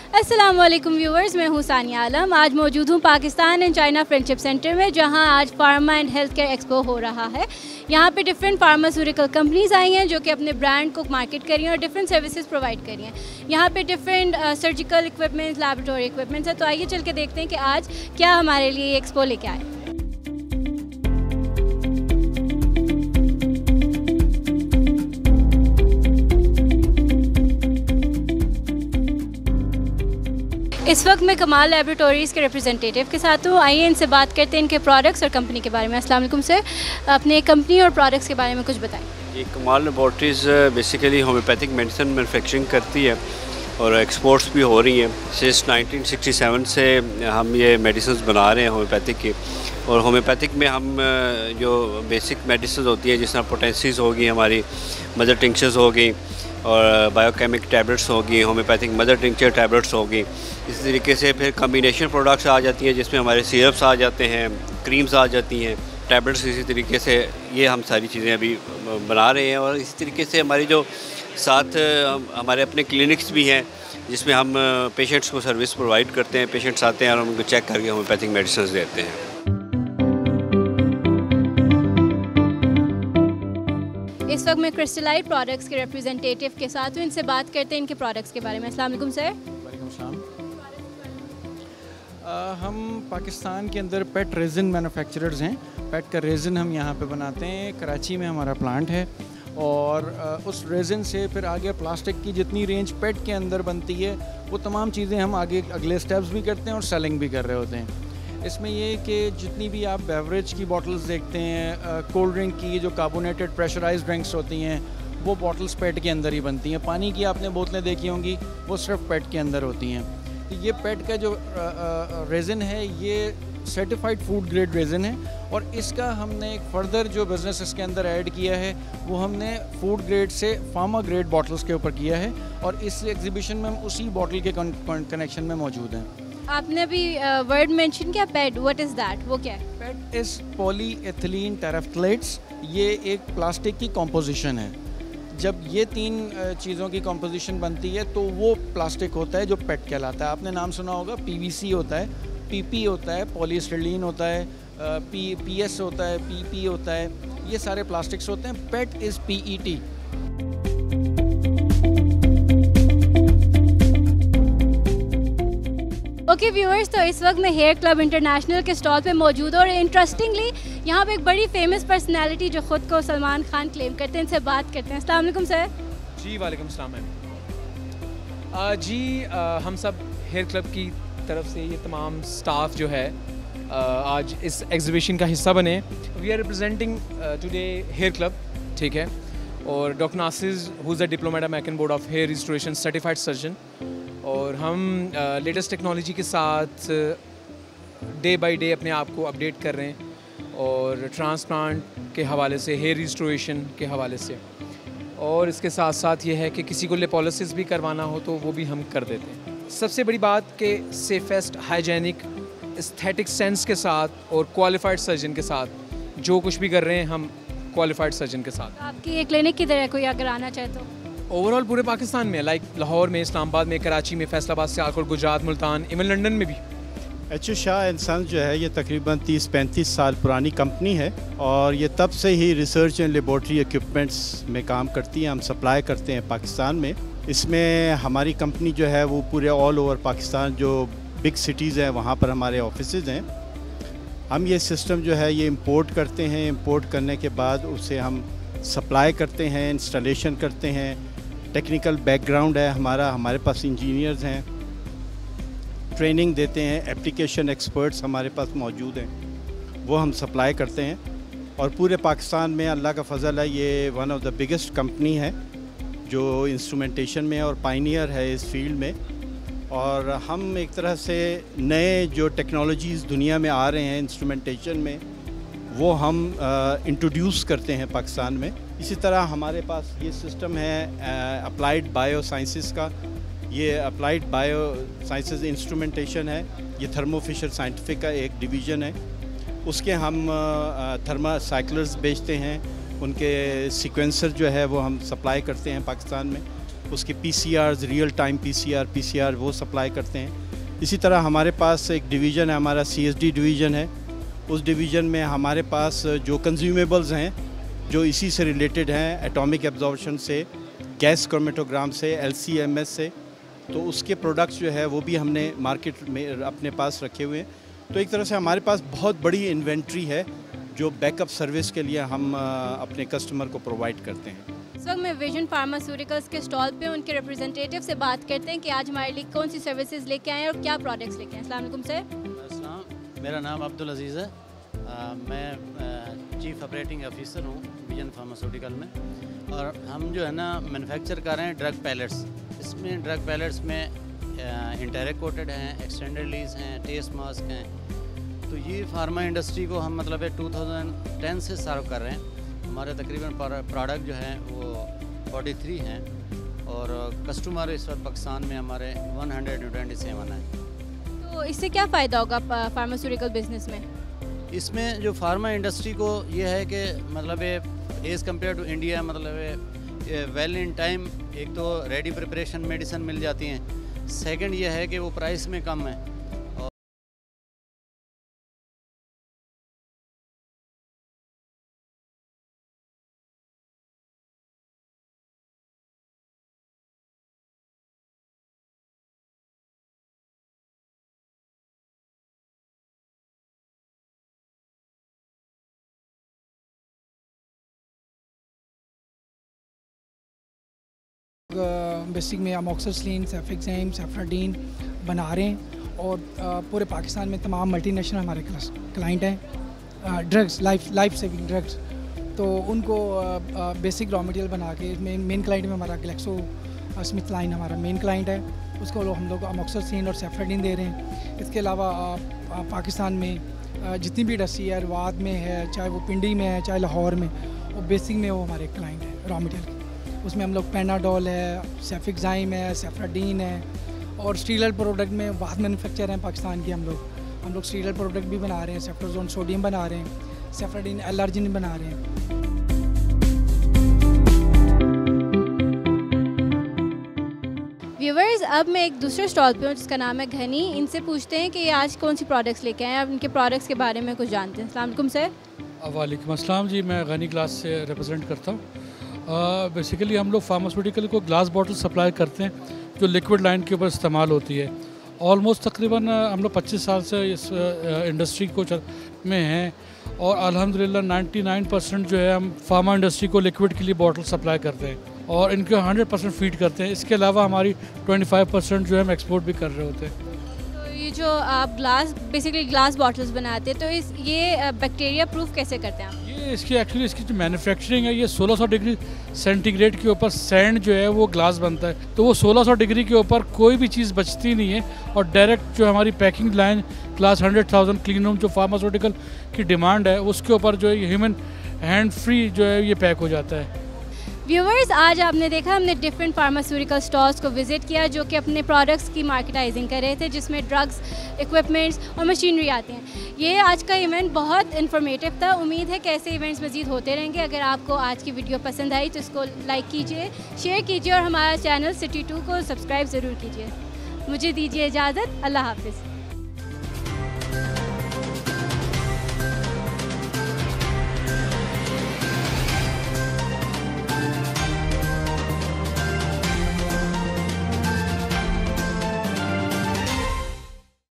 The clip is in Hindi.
अस्सलाम वालेकुम व्यूवर्स, मैं हूँ सानिया आलम। आज मौजूद हूँ Pakistan and China friendship centre में, जहाँ आज pharma and health care expo हो रहा है। यहाँ पे डिफरेंट फार्मास्यूटिकल कंपनीज आई हैं जो कि अपने ब्रांड को मार्केट कर रही हैं और डिफरेंट सर्विसेज प्रोवाइड कर रही हैं। यहाँ पे different surgical equipments, laboratory equipments है। तो आइए चल के देखते हैं कि आज क्या हमारे लिए एक्सपो लेके आए। इस वक्त मैं कमाल लैबोरेटरीज़ के रिप्रेजेंटेटिव के साथ हूँ। आइए इनसे बात करते हैं इनके प्रोडक्ट्स और कंपनी के बारे में। अस्सलाम वालेकुम सर, अपने कंपनी और प्रोडक्ट्स के बारे में कुछ बताएं। ये Kamal laboratories basically homeopathic medicine manufacturing करती है और एक्सपोर्ट्स भी हो रही हैं। सिंस 1967 से हम ये मेडिसिन बना रहे हैं होम्योपैथिक की। और होम्योपैथिक में हम जो बेसिक मेडिसिन होती हैं, जिस तरह पोटेंसीज होगी, हमारी मदर टिंक्चर्स होगी और बायोकेमिक टैबलेट्स होगी, होम्योपैथिक मदर टिंक्चर टैबलेट्स होगी। इस तरीके से फिर कम्बिनेशन प्रोडक्ट्स आ जाती हैं, जिसमें हमारे सिरप्स आ जाते हैं, क्रीम्स आ जाती हैं, टैबलेट्स। इसी तरीके से ये हम सारी चीज़ें अभी बना रहे हैं। और इसी तरीके से हमारी जो साथ हमारे अपने क्लिनिक्स भी हैं, जिसमें हम पेशेंट्स को सर्विस प्रोवाइड करते हैं। पेशेंट्स आते हैं और उनको चेक करके होम्योपैथिक मेडिसिन देते हैं। इस वक्त मैं क्रिस्टलाइट प्रोडक्ट्स के रिप्रेजेंटेटिव के साथ हूँ। इनसे बात करते हैं इनके प्रोडक्ट्स के बारे में। अस्सलाम वालेकुम सर। वालेकुम सलाम। हम पाकिस्तान के अंदर पेट रेजिन मैन्युफैक्चरर्स हैं। पेट का रेजिन हम यहाँ पे बनाते हैं। कराची में हमारा प्लांट है और उस रेजिन से फिर आगे प्लास्टिक की जितनी रेंज पेट के अंदर बनती है, वो तमाम चीज़ें हम आगे अगले स्टेप्स भी करते हैं और सेलिंग भी कर रहे होते हैं। इसमें ये कि जितनी भी आप बेवरेज की बॉटल्स देखते हैं, कोल्ड ड्रिंक की जो कार्बोनेटेड प्रेशराइज्ड ड्रिंक्स होती हैं, वो बॉटल्स पेट के अंदर ही बनती हैं। पानी की आपने बोतलें देखी होंगी, वो सिर्फ पेट के अंदर होती हैं। तो ये पेट का जो रेजिन है, ये सर्टिफाइड फूड ग्रेड रेजिन है और इसका हमने एक फर्दर जो बिज़नेस इसके अंदर ऐड किया है, वो हमने फूड ग्रेड से फार्मा ग्रेड बॉटल्स के ऊपर किया है। और इस एग्जीबिशन में हम उसी बॉटल के कनेक्शन में मौजूद हैं। आपने अभी वर्ड मेंशन किया पेट, व्हाट इज़ दैट, वो क्या है? PET is polyethylene terephthalates. ये एक प्लास्टिक की कॉम्पोजिशन है। जब ये तीन चीज़ों की कॉम्पोजिशन बनती है तो वो प्लास्टिक होता है जो पेट कहलाता है। आपने नाम सुना होगा, पीवीसी होता है, पीपी होता है, पॉलीस्टाइरीन होता है, पीएस होता है, पीपी होता है। ये सारे प्लास्टिक्स होते हैं। PET is PET. Okay viewers, तो इस वक्त मैं हेयर क्लब इंटरनेशनल के स्टॉल पे मौजूद हूँ और इंटरेस्टिंगली यहाँ पे एक बड़ी फेमस पर्सनालिटी जो ख़ुद को सलमान खान क्लेम करते हैं, इनसे बात करते हैं। अस्सलाम वालेकुम सर। जी वालेकुम सलाम मैम। जी हम सब हेयर क्लब की तरफ से ये तमाम स्टाफ जो है आज इस एग्जीबिशन का हिस्सा बने। We are representing today hair club, ठीक है। और doctor Nasir who is the diplomate American board of hair restoration certified surgeon. और हम लेटेस्ट टेक्नोलॉजी के साथ डे बाय डे अपने आप को अपडेट कर रहे हैं, और ट्रांसप्लांट के हवाले से, हेयर रिस्टोरेशन के हवाले से। और इसके साथ साथ ये है कि किसी को लिपोलिसिस भी करवाना हो तो वो भी हम कर देते हैं। सबसे बड़ी बात कि सेफेस्ट, हाइजेनिक, एस्थेटिक सेंस के साथ और क्वालिफाइड सर्जन के साथ जो कुछ भी कर रहे हैं, हम क्वालिफाइड सर्जन के साथ। आपकी ये क्लिनिक किधर है, कोई अगर आना चाहे तो? ओवरऑल पूरे पाकिस्तान में, लाइक लाहौर में, इस्लामाबाद में, कराची में, फैसलाबाद, सियालकोट, गुजरात, मुल्तान, इवन लंदन में भी। एच शाह एंड सन्स जो है, ये तकरीबन 30-35 साल पुरानी कंपनी है और ये तब से ही रिसर्च एंड लेबॉर्ट्री इक्विपमेंट्स में काम करती है। हम सप्लाई करते हैं पाकिस्तान में। इसमें हमारी कंपनी जो है वो पूरे ऑल ओवर पाकिस्तान, जो बिग सिटीज़ हैं वहाँ पर हमारे ऑफिसेज़ हैं। हम ये सिस्टम जो है ये इंपोर्ट करते हैं। इंपोर्ट करने के बाद उसे हम सप्लाई करते हैं, इंस्टॉलेशन करते हैं। टेक्निकल बैकग्राउंड है हमारा, हमारे पास इंजीनियर्स हैं, ट्रेनिंग देते हैं, एप्लीकेशन एक्सपर्ट्स हमारे पास मौजूद हैं, वो हम सप्लाई करते हैं। और पूरे पाकिस्तान में अल्लाह का फ़ज़ल है, ये one of the biggest company है जो इंस्ट्रूमेंटेशन में और पायनियर है इस फील्ड में। और हम एक तरह से नए जो टेक्नोलॉजीज़ दुनिया में आ रहे हैं इंस्ट्रूमेंटेशन में, वो हम इंट्रोड्यूस करते हैं पाकिस्तान में। इसी तरह हमारे पास ये सिस्टम है अप्लाइड बायो साइंसेस का। ये अप्लाइड बायो साइंसेस इंस्ट्रूमेंटेशन है, ये थर्मो फिशर साइंटिफिक का एक डिवीज़न है। उसके हम थर्मासाइक्लर्स बेचते हैं, उनके सीक्वेंसर जो है वो हम सप्लाई करते हैं पाकिस्तान में। उसके PCRs, रियल टाइम PCR वो सप्लाई करते हैं। इसी तरह हमारे पास एक डिवीज़न है, हमारा CSD डिवीज़न है। उस डिवीज़न में हमारे पास जो कंज्यूमेबल्स हैं जो इसी से रिलेटेड हैं, एटॉमिक एब्जॉर्प्शन से, गैस क्रोमेटोग्राम से, LC-MS से, तो उसके प्रोडक्ट्स जो है वो भी हमने मार्केट में अपने पास रखे हुए हैं। तो एक तरह से हमारे पास बहुत बड़ी इन्वेंट्री है जो बैकअप सर्विस के लिए हम अपने कस्टमर को प्रोवाइड करते हैं। इस वक्त मैं विजन फार्मास्यूटिकल्स के स्टॉल पे उनके रिप्रेजेंटेटिव से बात करते हैं कि आज हमारे लिए कौन सी सर्विसेज लेके आए हैं और क्या प्रोडक्ट्स लेके आए हैं। अस्सलाम वालेकुम सर। मेरा नाम अब्दुल अजीज़ है। मैं चीफ ऑपरेटिंग ऑफिसर हूँ विजन फार्मास्यूटिकल में, और हम जो है ना मैन्युफैक्चर कर रहे हैं ड्रग पैलेट्स। इसमें ड्रग पैलेट्स में इंटेरिक कोटेड हैं, एक्सटेंडेड लीज हैं, टेस्ट मास्क हैं। तो ये फार्मा इंडस्ट्री को हम मतलब 2010 से सर्व कर रहे हैं। हमारे तकरीबन प्रोडक्ट जो हैं वो 43 हैं और कस्टमर इस वक्त पाकिस्तान में हमारे 127 हैं। तो इससे क्या फ़ायदा होगा फार्मास्यूटिकल बिजनेस में? इसमें जो फार्मा इंडस्ट्री को ये है कि मतलब एज़ कम्पेयर टू इंडिया मतलब वेल इन टाइम, एक तो रेडी प्रिपरेशन मेडिसिन मिल जाती हैं, सेकंड ये है कि वो प्राइस में कम है। बेसिक में अमोक्सिसिलिन, सेफेक्साइम, सेफ्राडीन बना रहे हैं और पूरे पाकिस्तान में तमाम मल्टीनेशनल हमारे क्लाइंट हैं। ड्रग्स, लाइफ सेविंग ड्रग्स, तो उनको बेसिक रॉ मटेरियल बना के मेन क्लाइंट में हमारा ग्लेक्सो स्मिथ लाइन हमारा मेन क्लाइंट है, उसको हम लोग अमोक्सिसिलिन और सेफ्राडीन दे रहे हैं। इसके अलावा पाकिस्तान में जितनी भी इंडस्ट्री है, रवाद में है, चाहे वो पिंडी में है, चाहे लाहौर में, वो बेसिक में वो हमारे क्लाइंट है रॉ मटेरियल। उसमें हम लोग पेनाडोल है, सेफेक्साइम है, सेफ्राडीन है, और स्टीरल प्रोडक्ट में वाद मैन्युफैक्चर हैं पाकिस्तान की। हम लोग स्टीरल प्रोडक्ट भी बना रहे हैं, सेफ्ट्राजोन सोडियम बना रहे हैं, सेफ्राडीन एलर्जिन बना रहे हैं। व्यूवर्स, अब मैं एक दूसरे स्टॉल पे हूँ जिसका नाम है घनी। इनसे पूछते हैं कि ये आज कौन सी प्रोडक्ट्स लेके आए हैं, अब इनके प्रोडक्ट्स के बारे में कुछ जानते हैं। अस्सलाम वालेकुम सर। वालेकुम अस्सलाम जी, मैं घनी ग्लास से रिप्रेजेंट करता हूँ। बेसिकली हम लोग फार्मास्यूटिकल को ग्लास बॉटल सप्लाई करते हैं जो लिक्विड लाइन के ऊपर इस्तेमाल होती है। ऑलमोस्ट तकरीबन हम लोग 25 साल से इस इंडस्ट्री को में हैं और अल्हम्दुलिल्लाह 99% जो है हम फार्मा इंडस्ट्री को लिक्विड के लिए बॉटल सप्लाई करते हैं और इनको 100% फीड करते हैं। इसके अलावा हमारी 25% जो है हम एक्सपोर्ट भी कर रहे होते हैं। ये जो आप बेसिकली ग्लास बॉटल्स बनाते हैं, तो ये बैक्टीरिया प्रूफ कैसे करते हैं आप? ये इसकी जो मैन्युफैक्चरिंग है, ये 1600 डिग्री सेंटीग्रेड के ऊपर सैंड जो है वो ग्लास बनता है, तो वो 1600 डिग्री के ऊपर कोई भी चीज़ बचती नहीं है और डायरेक्ट जो हमारी packing line class 100,000 clean room जो फार्मास्यूटिकल की डिमांड है उसके ऊपर जो है ह्यूमन हैंड फ्री जो है ये पैक हो जाता है। व्यूवर्स, आज आपने देखा हमने डिफरेंट फार्मास्यूटिकल स्टॉल्स को विज़िट किया जो कि अपने प्रोडक्ट्स की मार्केटाइजिंग कर रहे थे, जिसमें ड्रग्स, इक्विपमेंट्स और मशीनरी आती हैं। ये आज का इवेंट बहुत इन्फॉर्मेटिव था। उम्मीद है कि ऐसे इवेंट्स मज़ीद होते रहेंगे। अगर आपको आज की वीडियो पसंद आई तो इसको लाइक कीजिए, शेयर कीजिए और हमारा चैनल सिटी 2 को सब्सक्राइब ज़रूर कीजिए। मुझे दीजिए इजाज़त। अल्लाह हाफिज़।